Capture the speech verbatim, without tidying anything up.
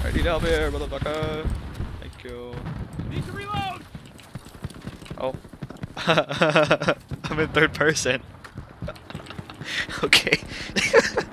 I need help here, motherfucker. Thank you. Need to reload. Oh. I'm in third person. Okay.